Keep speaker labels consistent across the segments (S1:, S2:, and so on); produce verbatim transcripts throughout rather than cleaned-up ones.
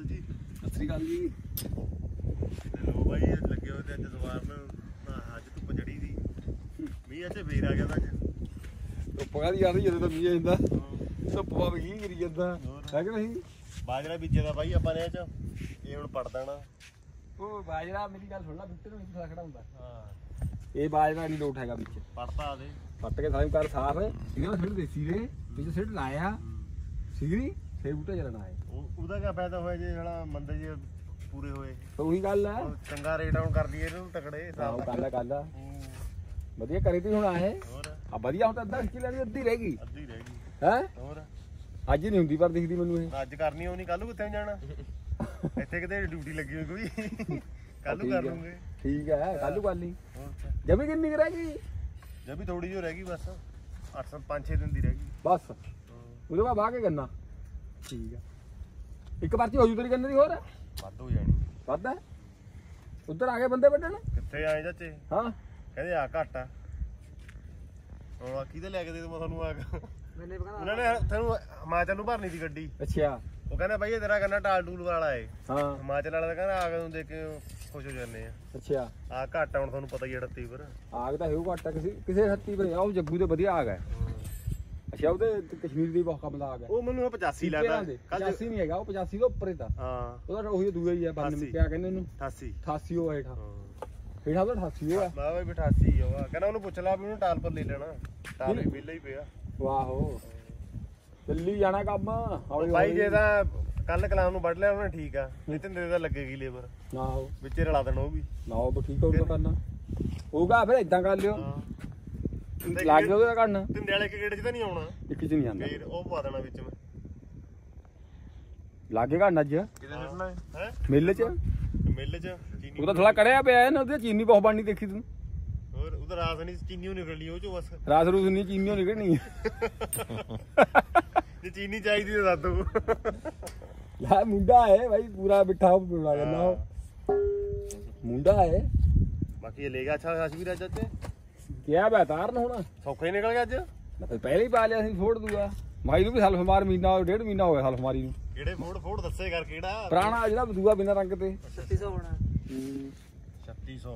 S1: ਅਕਾਲ ਜੀ।
S2: ਸਤਿ ਸ੍ਰੀ ਅਕਾਲ ਜੀ।
S1: ਲੋ ਬਾਈ ਲੱਗੇ ਹੋਏ ਤੇ ਅੱਜ ਸਵਾਰ ਨੂੰ ਅੱਜ ਧੁੱਪ ਚੜੀ ਦੀ ਮੀਂਹ ਅੱਜ ਫੇਰ ਆ ਗਿਆ ਤਾਂ ਅੱਜ
S2: ਧੁੱਪ ਕਾਹਦੀ ਆ ਰਹੀ ਜਦੋਂ ਤਾਂ ਮੀਂਹ ਆ ਜਾਂਦਾ ਧੁੱਪ ਪਾ ਵੀ ਗਿਰੀ ਜਾਂਦਾ ਹੈ ਕਿ ਨਹੀਂ।
S1: ਬਾਜਰਾ ਬੀਜੇ ਦਾ ਬਾਈ ਆਪਾਂ ਨੇ ਚ ਇਹ ਹੁਣ ਪੜ ਦੇਣਾ।
S2: ਉਹ ਬਾਜਰਾ ਮੇਰੀ ਗੱਲ ਸੁਣ ਲੈ ਬਿੱਟੇ ਨੂੰ ਨਹੀਂ ਖੜਾ ਹੁੰਦਾ।
S1: ਹਾਂ
S2: ਇਹ ਬਾਜਰਾ ਨਹੀਂ ਲੋਟ ਹੈਗਾ ਵਿੱਚ
S1: ਪੜਤਾ ਦੇ
S2: ਪੱਟ ਕੇ ਸਾਰੇ ਕਰ ਸਾਫ ਇਹਨਾਂ ਸਿੱਟ ਦੇਸੀ ਦੇ ਵਿੱਚ ਸਿੱਟ ਲਾਇਆ ਸਿਗਰੀ ਫੇਰ ਬੂਟਾ ਚੱਲਣਾ ਹੈ।
S1: ਉਹਦਾ ਕੀ ਫਾਇਦਾ ਹੋਇਆ ਜੇ ਜਿਹੜਾ ਮੰਦੇ ਜੇ ਪੂਰੇ ਹੋਏ
S2: ਤਾਂ ਉਹੀ ਗੱਲ ਹੈ
S1: ਚੰਗਾ ਰੇਟ ਆਉਣ ਕਰ ਦਈਏ ਇਹਨੂੰ ਤਕੜੇ
S2: ਆਹ ਗੱਲ ਗੱਲ ਆ ਵਧੀਆ ਕਰੀ ਤੀ ਹੁਣ ਆਏ
S1: ਹੋਰ
S2: ਆ ਵਧੀਆ ਹੁਣ ਤਾਂ ਅੱਧਾ ਕਿੱਲੇ ਦੀ ਅੱਧੀ ਰਹਿ ਗਈ
S1: ਅੱਧੀ ਰਹਿ ਗਈ
S2: ਹੈ
S1: ਹੋਰ
S2: ਅੱਜ ਨਹੀਂ ਹੁੰਦੀ ਪਰ ਦਿਖਦੀ ਮੈਨੂੰ ਇਹ
S1: ਅੱਜ ਕਰਨੀ ਹੋਣੀ ਕੱਲ ਨੂੰ ਕਿੱਥੇ ਜਾਣਾ ਇੱਥੇ ਕਿਤੇ ਡਿਊਟੀ ਲੱਗੀ ਹੋਈ ਕੋਈ ਕੱਲ ਨੂੰ ਕਰ ਲੂੰਗੇ।
S2: ਠੀਕ ਹੈ ਕੱਲ ਨੂੰ ਕਰ ਲਈ
S1: ਹੋਰ
S2: ਜਮੀ ਕਿੰਨੀ ਕੁ ਰਹਿ ਗਈ
S1: ਜਮੀ ਥੋੜੀ ਜਿਹੀ ਰਹਿ ਗਈ ਬਸ ਅੱਠ ਸੌ ਪੰਜ ਛੇ ਦਿਨ ਦੀ ਰਹਿ ਗਈ
S2: ਬਸ ਉਹਦੇ ਬਾਅਦ ਵਾਹ ਕੇ ਗੰਨਾ ਠੀਕ ਆ ਇੱਕ ਪਰਚੀ ਹੋ ਜੂ ਤੇਰੀ ਗੰਨੇ ਦੀ ਹੋਰ
S1: ਵੱਧ ਹੋ ਜਾਣੀ
S2: ਵੱਧ ਹੈ ਉੱਧਰ ਆ ਗਏ ਬੰਦੇ ਵੱਢਣ
S1: ਕਿੱਥੇ ਆਏ ਚਾਚੇ
S2: ਹਾਂ
S1: ਕਹਿੰਦੇ ਆ ਘੱਟ ਆ ਹੁਣ ਆ ਕਿਹਦੇ ਲੈ ਕੇ ਦੇ ਦੂੰ ਮੈਂ ਤੁਹਾਨੂੰ ਆ ਕੇ
S2: ਮੈਨੇ
S1: ਉਹਨਾਂ ਨੇ ਤੈਨੂੰ ਹਿਮਾਚਲ ਨੂੰ ਭਰਨੀ ਸੀ ਗੱਡੀ
S2: ਅੱਛਾ
S1: ਉਹ ਕਹਿੰਦਾ ਬਾਈ ਇਹ ਤੇਰਾ ਕਹਿੰਦਾ ਟਾਲ ਟੂਲ ਵਾਲਾ ਏ
S2: ਹਾਂ
S1: ਹਿਮਾਚਲ ਵਾਲਾ ਤਾਂ ਕਹਿੰਦਾ ਆ ਕੇ ਨੂੰ ਦੇਖ ਕੇ ਖੁਸ਼ ਹੋ ਜਾਂਦੇ ਆ
S2: ਅੱਛਾ
S1: ਆ ਘੱਟ ਹੁਣ ਤੁਹਾਨੂੰ ਪਤਾ ਹੀ ਅੜਤੀ ਪਰ
S2: ਆਗ ਤਾਂ ਹੈਉ ਘੱਟ ਕਿਸੇ ਕਿਸੇ ਹੱਤੀ ਪਰ ਉਹ ਜੱਗੂ ਤੇ ਵਧੀਆ ਆ ਗਿਆ ਅੱਛਾ ਉਹਦੇ ਕਸ਼ਮੀਰ ਦੀ ਬਹੁਤ ਕੰਮ ਦਾ ਆ ਗਿਆ
S1: ਉਹ ਮੈਨੂੰ ਪਚਾਸੀ ਲੱਗਦਾ
S2: ਪਚਾਸੀ ਨਹੀਂ ਹੈਗਾ ਉਹ ਪਚਾਸੀ ਤੋਂ ਉੱਪਰ ਹੀ ਤਾਂ
S1: ਹਾਂ
S2: ਉਹਦਾ ਉਹੀ ਦੂਆ ਹੀ ਆ ਬਾਨਵੇਂ ਕਿਆ ਕਹਿੰਦੇ ਉਹਨੂੰ
S1: ਅਠਾਸੀ
S2: ਅਠਾਸੀ ਉਹ ਹੇਠਾਂ ਹੇਠਾਂ ਤਾਂ ਅਠਾਸੀ ਉਹ ਆ
S1: ਮੈਂ ਵੀ ਅਠਾਸੀ ਉਹ ਆ ਕਹਿੰਦਾ ਉਹਨੂੰ ਪੁੱਛ ਲਾ ਵੀ ਉਹਨੂੰ ਟਾਲ ਪਰ ਲੈ ਲੈਣਾ ਟਾਲ ਵੀ ਵਿਹਲਾ ਹੀ ਪਿਆ
S2: ਵਾਹੋ ਚੱਲੀ ਜਾਣਾ ਕੰਮ
S1: ਬਾਈ ਜੇ ਤਾਂ ਕੱਲ ਕਲਾਮ ਨੂੰ ਵੱਢ ਲਿਆ ਉਹਨੇ ਠੀਕ ਆ ਨਹੀਂ ਤੇ ਤੇਰੇ ਦਾ ਲੱਗੇਗੀ ਲੇਬਰ
S2: ਆਹੋ
S1: ਵਿੱਚੇ ਰਲਾ ਦੇਣਾ ਉਹ ਵੀ
S2: ਨਾ ਉਹ ਠੀਕ ਹੋਊਗਾ ਕਰਨਾ ਹੋਊਗਾ ਫਿਰ ਇਦਾਂ ਕਰ ਲਿਓ ਲੱਗ ਗਿਆ ਉਹਦਾ ਕਰਨ
S1: ਤਿੰਦੇ ਵਾਲੇ ਗੇੜੇ 'ਚ ਤਾਂ ਨਹੀਂ ਆਉਣਾ
S2: ਇੱਕ ਚ ਨਹੀਂ ਆਉਂਦਾ
S1: ਫੇਰ ਉਹ ਪਵਾ ਦੇਣਾ ਵਿੱਚ ਮੈਂ
S2: ਲਾਗੇ ਘਣ ਅੱਜ
S1: ਕਿਤੇ ਸਿੱਟਣਾ ਹੈ
S2: ਮਿੱਲ ਚ
S1: ਮਿੱਲ 'ਚ ਚੀਨੀ
S2: ਉਹ ਤਾਂ ਥੋੜਾ ਕੜਿਆ ਪਿਆ ਨਾ ਉਹਦੇ ਚੀਨੀ ਬਹੁਤ ਬਣਨੀ ਦੇਖੀ ਤੂੰ
S1: ਹੋਰ ਉਹਦਾ ਰਾਸ ਨਹੀਂ ਚੀਨੀ ਉਹ ਨਿਕਲਣੀ ਉਹ ਚੋਂ ਬਸ
S2: ਰਾਸ ਰੂਸ ਨਹੀਂ ਚੀਨੀ ਨਿਕਲਣੀ
S1: ਜੇ ਚੀਨੀ ਚਾਹੀਦੀ ਤਾਂ ਦੱਸ ਦੋ
S2: ਯਾਰ ਮੁੰਡਾ ਹੈ ਭਾਈ ਪੂਰਾ ਮਿੱਠਾ ਬਣਾ ਕਰਨਾ ਉਹ ਮੁੰਡਾ ਹੈ
S1: ਬਾਕੀ ਇਹ ਲੈ ਗਿਆ ਅੱਛਾ ਖਾਸ ਵੀ ਰਾਜ ਤੇ
S2: ਕਿਹਾ ਬੈ ਤਾਰਨ ਹੁਣ
S1: ਸੌਖਾ ਹੀ ਨਿਕਲ ਗਿਆ ਅੱਜ
S2: ਮੈਂ ਤਾਂ ਪਹਿਲੇ ਹੀ ਪਾ ਲਿਆ ਸੀ ਫੋੜ ਦੂਗਾ ਮਾਈ ਨੂੰ ਵੀ ਸਲਫ ਮਾਰ ਮਹੀਨਾ ਡੇਢ ਮਹੀਨਾ ਹੋ ਗਿਆ ਸਲਫ ਮਾਰੀ ਨੂੰ
S1: ਕਿਹੜੇ ਫੋੜ ਫੋੜ ਦੱਸੇ ਕਰ ਕਿਹੜਾ
S2: ਪੁਰਾਣਾ ਜਿਹੜਾ ਦੂਆ ਬਿਨਾਂ ਰੰਗ ਤੇ
S3: ਛੱਤੀ ਸੌ ਹੋਣਾ
S1: ਛੱਤੀ ਸੌ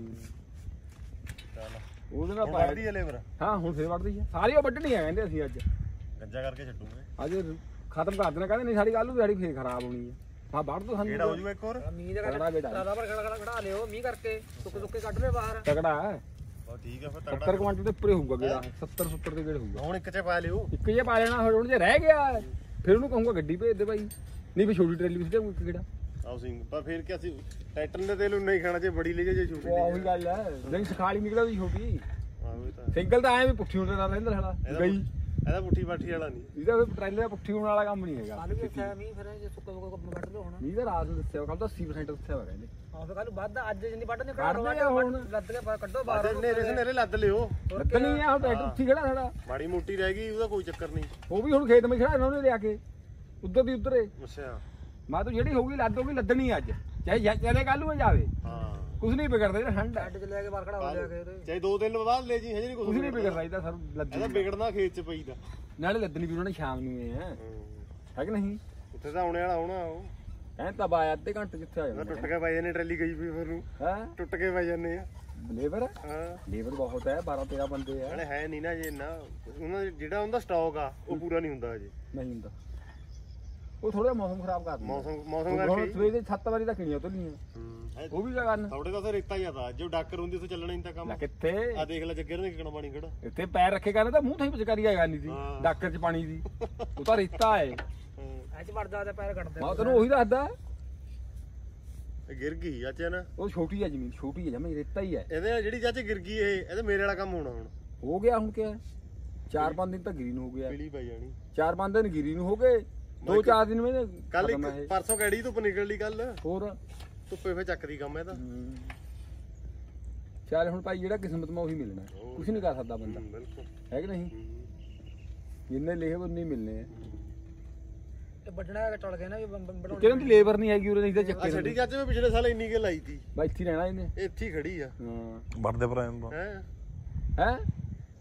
S1: ਚੱਲ
S2: ਉਹਦੇ ਨਾਲ
S1: ਪਾਇਆ ਦੀ ਲੇਬਰ
S2: ਹਾਂ ਹੁਣ ਫੇਰ ਵੱਢਦੀ ਆ ਸਾਰੀ ਉਹ ਵੱਢਣੀ ਆ ਕਹਿੰਦੇ ਅਸੀਂ ਅੱਜ
S1: ਗੱਜਾ ਕਰਕੇ ਛੱਡੂਗੇ
S2: ਅੱਜ ਖਤਮ ਕਰ ਦੇਣਾ ਕਹਿੰਦੇ ਨਹੀਂ ਸਾਡੀ ਕੱਲ ਨੂੰ ਦਿਹਾੜੀ ਫੇਰ ਖਰਾਬ ਹੋਣੀ ਆ ਹਾਂ ਵੱਢ ਦੋ ਸਾਨੂੰ
S1: ਕਿਹੜਾ ਹੋ ਜੂਗਾ ਇੱਕ ਹੋਰ
S3: ਮੀਂਹ ਦਾ
S2: ਤਗੜਾ ਬੇਟਾ
S3: ਰਾਦਾ ਪਰ ਖੜਾ ਖੜਾ ਖੜਾ ਲਿਓ ਮੀਂਹ ਕਰਕੇ ਸੁੱਕੇ ਸੁੱਕੇ ਕੱਢ ਲਿਓ ਬਾਹਰ
S2: ਤਗੜਾ ਹੈ
S1: ਬਾ ਠੀਕ ਆ ਫਿਰ
S2: ਸੱਤਰ
S1: ਤਗੜਾ
S2: ਕੁਆਂਟਲ ਦੇ ਉੱਪਰ ਹੋਊਗਾ ਗੇੜਾ ਸੱਤਰ ਸੱਤਰ ਦੇ ਗੇੜ ਹੋਊਗਾ
S1: ਹੁਣ ਇੱਕ ਚ ਪਾ ਲਿਓ
S2: ਇੱਕ ਜੇ ਪਾ ਲੈਣਾ ਹੁਣ ਜੇ ਰਹਿ ਗਿਆ ਫਿਰ ਉਹਨੂੰ ਕਹੂੰਗਾ ਗੱਡੀ ਭੇਜ ਦੇ ਭਾਈ ਨਹੀਂ ਵੀ ਛੋਟੀ ਟਰੇਲੀ ਵਿੱਚ ਇੱਕ ਗੇੜਾ
S1: ਆਓ ਸਿੰਘ ਪਰ ਫਿਰ ਕੀ ਅਸੀਂ ਟਰੈਕਟਰ ਦੇ ਤੇਲ ਨਹੀਂ ਖਾਣਾ ਜੇ ਬੜੀ ਲੈ ਜੇ ਛੋਟੀ
S2: ਉਹ ਉਹੀ ਗੱਲ ਹੈ ਨਹੀਂ ਸਖਾਲੀ ਨਿਕਲਾ ਵੀ ਛੋਟੀ
S1: ਆਹੋ ਇਹ ਤਾਂ
S2: ਸਿੰਗਲ ਤਾਂ ਐ ਵੀ ਪੁੱਠੀ ਹੋਣ ਦਾ ਰਹਿੰਦਾ ਸਾਲਾ ਗਈ
S1: ਇਹਦਾ ਪੁੱਠੀ ਬਾਠੀ ਵਾਲਾ ਨਹੀਂ
S2: ਇਹਦਾ ਵੀ ਟਰੇਲੇ ਪੁੱਠੀ ਹੋਣ ਵਾਲਾ ਕੰਮ ਨਹੀਂ ਹੈਗਾ
S3: ਕੱਲ ਵੀ ਅੱਛਾ ਮੀਂਹ ਫਿਰ ਜੇ ਸੁੱਕੇ ਸੁੱਕੇ ਵੱਢ ਲਿਓ ਹੁਣ
S2: ਨਹੀਂ ਤਾਂ ਰਾਤ ਨੂੰ ਦੱਸਿਆ ਕੱਲ ਤਾਂ ਅੱਸੀ ਪਰਸੈਂਟ ਦੱਸਿਆ ਹੋਇਆ ਕਹਿੰਦੇ
S3: ਹਾਂ ਫਿਰ ਕੱਲ ਵੱਧ ਅੱਜ ਜਿੰਨੀ ਵੱਢ ਨਿਕਲ
S2: ਕੱਢਦੇ ਆ ਹੁਣ।
S3: ਲੱਦ ਕੇ ਬਾਹਰ ਕੱਢੋ
S1: ਬਾਹਰ
S3: ਬਾਹਰ
S1: ਨੇਰੇ ਨੇਰੇ ਲੱਦ ਲਿਓ
S2: ਲੱਦਣੀ ਆ ਹੁਣ ਟਰੈਕਟਰ ਉੱਥੇ ਖੜਾ ਸਾਡਾ
S1: ਮਾੜੀ ਮੋਟੀ ਰਹਿ ਗਈ ਉਹਦਾ ਕੋਈ ਚੱਕਰ ਨਹੀਂ
S2: ਉਹ ਵੀ ਹੁਣ ਖੇਤ ਵਿੱਚ ਖੜਾ ਇਹਨਾਂ ਨੇ ਲਿਆ ਕੇ ਉੱਧਰ ਦੀ ਉੱਧਰੇ
S1: ਅੱਛਾ
S2: ਮੈਂ ਤਾਂ ਜਿਹੜੀ ਹੋਊਗੀ ਲੱਦ ਹੋਊਗੀ ਲੱਦਣੀ ਅੱਜ ਚਾਹੇ ਚਲੇ ਕੱਲ ਨੂੰ ਜਾਵੇ
S1: ਹਾਂ
S2: ਕੁਝ ਨਹੀਂ ਵਿਗੜਦਾ ਇਹਦਾ ਠੰਡ ਹੈ
S3: ਅੱਡ ਚ ਲੈ ਕੇ ਬਾਹਰ ਖੜਾ ਹੋ ਲਿਆ ਕੇ ਉਹਦੇ
S1: ਚਾਹੇ ਦੋ ਦਿਨ ਬਾਅਦ ਲੈ ਜੀ ਹਜੇ ਨਹੀਂ
S2: ਕੁਝ
S1: ਕੁਝ
S2: ਨਹੀਂ ਵਿਗੜਦਾ ਇਹਦਾ ਸਰ
S1: ਇਹਦਾ
S2: ਲੱਦਣੀ
S1: ਵਿਗੜਨਾ ਖੇਤ ਚ ਪਈਦਾ
S2: ਨਾਲੇ ਲੱਦਣੀ ਵੀ ਉਹਨਾਂ ਨੇ ਸ਼ਾਮ ਨੂੰ ਇਹ ਹੈ ਹੈ ਕਿ ਨਹੀਂ
S1: ਉੱਥੇ ਤਾਂ ਆਉਣੇ ਵਾਲਾ ਆਉਣਾ ਉਹ
S2: ਐਂ ਤਾਂ ਬਾਇਆ ਅੱਧੇ ਘੰਟੇ ਕਿੱਥੇ ਆ
S1: ਉਹਦਾ
S2: ਜਾਂਦਾ
S1: ਟੁੱਟ ਕੇ ਪੈ ਜਾਂਦੇ ਟਰਾਲੀ ਗਈ ਵੀ ਫਿਰ ਨੂੰ
S2: ਹੈ
S1: ਟੁੱਟ ਕੇ ਪੈ ਜਾਂਦੇ ਆ
S2: ਲੇਬਰ
S1: ਹਾਂ
S2: ਲੇਬਰ ਬਹੁਤ ਹੈ ਬਾਰਾਂ ਤੇਰਾਂ ਬੰਦੇ ਆ
S1: ਨਾਲੇ ਹੈ ਨਹੀਂ ਨਾ ਜੇ ਨਾ ਉਹਨਾਂ ਦਾ ਜਿਹੜਾ ਉਹਦਾ ਸਟਾਕ ਆ ਉਹ ਪੂਰਾ ਨਹੀਂ ਹੁੰਦਾ ਅਜੇ
S2: ਨਹੀਂ ਹੁੰਦਾ ਉਹ ਥੋੜਾ ਮੌਸਮ ਖਰਾਬ ਕਰ ਦਿੰਦਾ
S1: ਮੌਸਮ ਮੌਸਮ
S2: ਹੁਣ
S1: ਕਰਕੇ
S2: ਸਵੇਰ ਦੇ ਸੱਤ ਵਾਰੀ ਤਾਂ ਕਿਣੀਆਂ ਉਤਰਨੀਆਂ
S1: ਹੂੰ
S2: ਉਹ ਵੀ ਕਿਆ ਕਰਨ
S1: ਥੋੜੇ ਤਾਂ ਰੇਤਾ ਹੀ ਆਦਾ ਜੋ ਡਾਕਰ ਹੁੰਦੀ ਉੱਥੇ ਚੱਲਣਾ ਨਹੀਂ ਤਾਂ ਕੰਮ
S2: ਲੈ ਕਿੱਥੇ
S1: ਆ ਦੇਖ ਲੈ ਜੱਗੇ ਨੇ ਕਿਕਣਾ ਪਾਣੀ ਖੜਾ
S2: ਇੱਥੇ ਪੈਰ ਰੱਖੇ ਕਰਨਾ ਤਾਂ ਮੂੰਹ ਥਾਈ ਪਿਚਕਾਰੀ ਆਇਆ ਨਹੀਂ ਸੀ
S1: ਹਾਂ।
S2: ਡਾਕਰ ਚ ਪਾਣੀ ਦੀ ਉਹ ਤਾਂ ਰੇਤਾ ਹੈ
S3: ਅੱਜ ਵੜਦਾ ਤੇ ਪੈਰ ਕੱਢਦੇ
S2: ਮੈਂ ਤੈਨੂੰ ਉਹੀ ਦੱਸਦਾ
S1: ਇਹ ਗਿਰ ਗਈ ਚਾਚਾ ਨਾ
S2: ਉਹ ਛੋਟੀ ਹੈ ਜ਼ਮੀਨ ਛੋਟੀ ਹੈ ਜਮੇ ਰੇਤਾ ਹੀ ਹੈ
S1: ਇਹਦੇ ਨਾਲ ਜਿਹੜੀ ਚਾਚੇ ਗਿਰ ਗਈ ਇਹ ਇਹਦੇ ਮੇਰੇ ਵਾਲਾ ਕੰਮ ਹੋਣਾ ਹੁਣ
S2: ਹੋ ਗਿਆ ਹੁਣ ਕਿਆ ਚਾਰ ਪੰਜ ਦਿਨ ਤਾਂ ਗਿਰੀ ਨੂੰ ਹੋ ਗਿਆ
S1: ਪੀਲੀ ਪੈ ਜਾਣੀ
S2: ਚਾਰ ਪੰਜ ਦਿਨ ਗਿਰੀ ਨੂੰ ਹੋ ਗਏ ਦੋ ਚਾਰ ਦਿਨ ਵਿੱਚ
S1: ਕੱਲ ਇੱਕ ਪਰਸੋਂ ਕਿਹੜੀ ਧੁੱਪ ਨਿਕਲ ਲਈ ਕੱਲ
S2: ਹੋਰ
S1: ਧੁੱਪੇ ਫੇ ਚੱਕਦੀ ਕੰਮ ਇਹਦਾ
S2: ਚੱਲ ਹੁਣ ਭਾਈ ਜਿਹੜਾ ਕਿਸਮਤ ਮਾ ਉਹੀ ਮਿਲਣਾ ਕੁਝ ਨਹੀਂ ਕਰ ਸਕਦਾ ਬੰਦਾ
S1: ਬਿਲਕੁਲ
S2: ਹੈ ਕਿ ਨਹੀਂ ਜਿੰਨੇ ਲਿਖੇ ਉਹ ਨਹੀਂ ਮਿਲਨੇ ਆ
S3: ਤੇ ਵੱਢਣਾ ਟਲ ਗਿਆ ਨਾ ਵੀ ਬਣਾਉਣਾ
S2: ਕਿਹਨਾਂ ਦੀ ਲੇਬਰ ਨਹੀਂ ਹੈਗੀ ਉਰੇ ਨਹੀਂ ਤਾਂ
S1: ਆ
S2: ਚੱਕੇ
S1: ਛੱਡੀ ਚਾਚੇ ਮੈਂ ਪਿਛਲੇ ਸਾਲ ਇੰਨੀ ਕੇ ਲਾਈ ਤੀ
S2: ਬਾਈ ਇੱਥੇ ਰਹਿਣਾ ਇਹਨੇ
S1: ਇੱਥੇ ਹੀ ਖੜੀ ਆ
S2: ਹਾਂ
S4: ਵੜਦੇ ਭਰਾ ਨੂੰ
S1: ਹੈ
S2: ਹੈ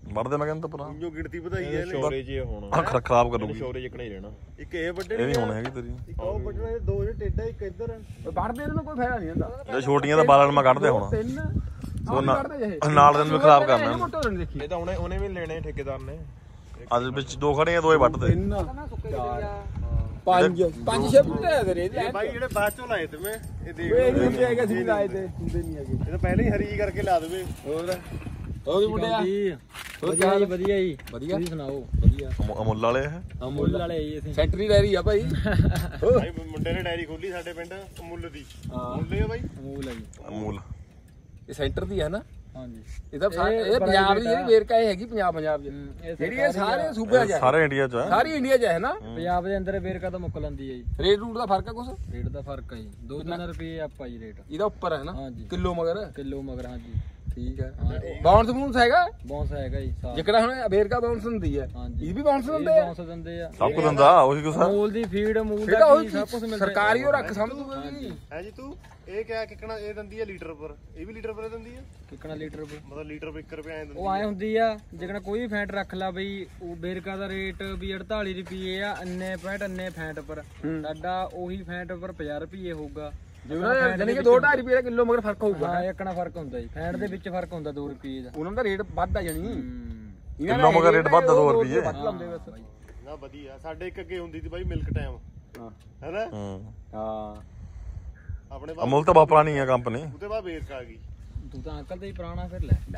S4: ਵੜਦੇ ਮੈਂ ਕਹਿੰਦਾ ਪੂਰਾ
S1: ਜੋ ਗਿਣਤੀ ਵਧਾਈ ਹੈ
S5: ਸ਼ੋਰੇ ਜੇ ਹੋਣਾ
S4: ਆ ਖਰਾਬ ਕਰੂਗੀ
S5: ਸ਼ੋਰੇ ਜਿਕਣਾ ਹੀ ਰਹਿਣਾ
S1: ਇੱਕ ਇਹ ਵੱਡੇ
S4: ਇਹ ਨਹੀਂ ਹੋਣੀ ਹੈਗੀ ਤੇਰੀ
S1: ਇੱਕ ਉਹ ਵੱਢਣਾ ਇਹ ਦੋ ਜਿਹੜੇ ਟੇਡਾ ਇੱਕ ਇੱਧਰ
S2: ਵੜਦੇ ਇਹਨਾਂ ਨੂੰ ਕੋਈ ਫਾਇਦਾ ਨਹੀਂ ਹੁੰਦਾ
S4: ਜੇ ਛੋਟੀਆਂ ਦਾ ਬਾਲਣ ਮੈਂ ਕੱਢਦੇ ਹੁਣ
S2: ਤਿੰਨ
S4: ਸੋ ਨਾ-
S2: ਕੱਢਦੇ ਜੇ
S4: ਨਾਲ ਦਿਨ ਵੀ ਖਰਾਬ ਕਰਨਾ
S2: ਇਹਨੂੰ ਮੋਟੋ ਨਹੀਂ ਦੇਖੀ
S5: ਇਹ ਤਾਂ ਉਹਨੇ ਉਹਨੇ ਵੀ ਲੈਣੇ ਠੇਕੇਦਾਰ ਨੇ
S4: ਅੱਜ ਵਿੱਚ ਦੋ ਖੜੇ ਆ ਦੋਏ ਵੱਢਦੇ
S2: ਤਿੰਨ ਚਾਰ ਪੰਜ ਪੰਜ ਛੇ ਬੁੱਟੇ ਆ ਤੇਰੇ
S1: ਇਹ ਬਾਈ ਜਿਹੜੇ ਬਾਅਦ ਚੋਂ ਲਾਏ ਤੇ ਮੈਂ ਇਹ ਦੇਖ
S2: ਇਹ ਨਹੀਂ ਹੁੰਦੇ ਹੈਗੇ ਅਸੀਂ ਲਾਏ ਤੇ ਹੁੰਦੇ ਨਹੀਂ ਹੈਗੇ
S1: ਇਹ ਤਾਂ ਪਹਿਲੇ ਹੀ ਹਰੀ ਕਰਕੇ ਲਾ ਦੇਵੇ
S2: ਹੋਰ ਹੋਰ ਵੀ ਮੁੰਡਿਆ
S3: ਵਧੀਆ ਜੀ ਵਧੀਆ ਜੀ
S2: ਵਧੀਆ
S3: ਤੁਸੀਂ ਸੁਣਾਓ ਵਧੀਆ
S4: ਅਮੁ- ਅਮੁੱਲ ਵਾਲੇ ਇਹ
S3: ਅਮੁੱਲ ਵਾਲੇ ਆਈ ਅਸੀਂ
S2: ਸੈਂਟਰੀ ਡੈਰੀ ਆ ਭਾਈ
S1: ਭਾਈ ਮੁੰਡੇ ਨੇ ਡਾਇਰੀ ਖੋਲੀ ਸਾਡੇ ਪਿੰਡ ਅਮੁੱਲ ਦੀ ਮੁੱਲੇ ਆ ਬਾਈ
S3: ਅਮੂਲ ਆ ਜੀ
S4: ਅਮੂਲ
S2: ਇਹ ਸੈਂਟਰ ਦੀ ਹੈ ਨਾ
S3: ਹਾਂਜੀ
S2: ਇਹ ਤਾਂ ਸਾ- ਇਹ ਪੰਜਾਬ ਦੀ ਜਿਹੜੀ ਵੇਰਕਾ ਇਹ ਹੈਗੀ ਪੰਜਾਬ ਪੰਜਾਬ ਦੀ
S3: ਇਹ
S2: ਜਿਹੜੀ ਇਹ ਸਾਰੇ ਸੂਬਿਆਂ 'ਚ ਹੈ
S4: ਸਾਰੇ ਇੰਡੀਆ ਚ ਆ
S2: ਸਾਰੀ ਇੰਡੀਆ 'ਚ ਹੈ ਨਾ
S3: ਪੰਜਾਬ ਦੇ ਅੰਦਰ ਵੇਰਕਾ ਤਾਂ ਮੁੱਕ ਲੈਂਦੀ ਹੈ ਜੀ
S2: ਰੇਟ ਰੂਟ ਦਾ ਫਰਕ ਹੈ ਕੁਛ
S3: ਰੇਟ ਦਾ ਫਰਕ ਹੈ ਜੀ ਦੋ ਤਿੰਨ ਰੁਪਏ ਆਪਾਂ ਜੀ ਰੇਟ
S2: ਇਹਦਾ ਉੱਪਰ ਹੈ ਨਾ
S3: ਹਾਂਜੀ।
S2: ਕਿਲੋ ਮਗਰ
S3: ਕਿਲੋ ਮਗਰ ਹਾਂਜੀ
S2: ਠੀਕ ਹੈ ਬਾਉਂਸ ਬੂਨਸ ਹੈਗਾ
S3: ਬੌਂਸ ਹੈਗਾ ਜੀ ਸਾਫ
S2: ਜਿਕੜਾ ਹੁਣ ਵੇਰਕਾ ਬਾਉਂਸ ਹੁੰਦੀ ਹੈ
S3: ਹਾਂਜੀ
S2: ਇਹ ਵੀ ਬਾਉਂਸ
S3: ਇਹ
S2: ਹੁੰਦੇ ਆ
S3: ਬੌਂਸ ਦਿੰਦੇ ਆ
S4: ਸਭ ਕੁਝ ਦਿੰਦਾ ਉਹੀ ਕੁਛ ਆ।
S3: ਅਮੂਲ ਦੀ ਫੀਡ ਅਮੂਲ
S2: ਫਿਰ ਤਾਂ
S3: ਦਾ
S2: ਉਹ
S3: ਕੀ ਸਭ ਕੁਝ ਮਿਲਦਾ
S2: ਸਰਕਾਰੀ ਉਹ ਰੱਖ ਸਮਝ ਤੂੰ ਵੀ
S1: ਹੈ ਜੀ ਤੂੰ ਇਹ ਕਿਆ ਕਿਕਣਾ ਇਹ ਦਿੰਦੀ ਹੈ ਲੀਟਰ ਪਰ ਇਹ ਵੀ ਲੀਟਰ ਪਰ ਦਿੰਦੀ ਹੈ
S3: ਕਿੰਨਾ ਲੀਟਰ ਰੁਪਏ
S1: ਮਤਲਬ ਲੀਟਰ ਪਰ ਇੱਕ ਰੁਪਏ ਐਂ ਦਿੰਦੀ
S3: ਉਹ ਆਏ ਹੁੰਦੀ ਆ ਜਿਕਣਾ ਕੋਈ ਵੀ ਫੈਂਟ ਰੱਖ ਲਾ ਬਈ ਉਹ ਬੇਰਕਾ ਦਾ ਰੇਟ ਵੀ ਅੜਤਾਲੀ ਰੁਪਏ ਆ ਅੰਨੇ ਪੈਂਟ ਅੰਨੇ ਫੈਂਟ ਪਰ ਸਾਡਾ ਉਹੀ ਫੈਂਟ ਪਰ ਪੰਜਾਹ ਰੁਪਏ ਹੋਊਗਾ
S2: ਜਿਵੇਂ ਜਾਨੀ ਕਿ ਦੋ ਢਾਈ ਰੁਪਏ ਦਾ ਕਿਲੋ ਮਗਰ ਫਰਕ ਹੋਊਗਾ
S3: ਹਾਂ ਇੱਕਣਾ ਫਰਕ ਹੁੰਦਾ ਜੀ ਫੈਂਟ ਦੇ ਵਿੱਚ ਫਰਕ ਹੁੰਦਾ ਦੋ ਰੁਪਏ ਦਾ
S2: ਉਹਨਾਂ ਦਾ ਰੇਟ ਵੱਧ ਆ ਜਾਣੀ ਇਹਨਾਂ
S4: ਕਿਲੋ ਮਗਰ ਰੇਟ ਵੱਧ ਦੋ ਰੁਪਏ
S2: ਵੱਧ ਲਾਉਂਦੇ ਬਸ
S1: ਨਾ ਵਧੀਆ ਸਾਡੇ ਇੱਕ ਅੱਗੇ ਹੁੰਦੀ ਸੀ ਬਾਈ ਮਿਲਕ ਟਾਈਮ
S2: ਹਾਂ
S1: ਹੈਨਾ
S4: ਹੂੰ
S2: ਹਾਂ
S1: ਆਪਣੇ ਬਾਅਦ
S4: ਅਮੁੱਲ ਤਾਂ ਬਹੁਤ ਪੁਰਾਣੀ ਆ ਕੰਪਨੀ
S1: ਉਹਦੇ ਬਾਅਦ ਵੇਰਕਾ ਆ ਗਈ
S3: ਤੂੰ ਤਾਂ ਅੰਕਲ ਤੇ ਹੀ ਪੁਰਾਣਾ ਫਿਰ ਲੈ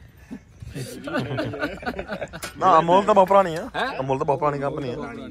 S4: ਨਾ ਅਮੁੱਲ ਤਾਂ ਬਹੁਤ ਪੁਰਾਣੀ ਆ ਅਮੁੱਲ ਤਾਂ ਬਹੁਤ ਪੁਰਾਣੀ ਕੰਪਨੀ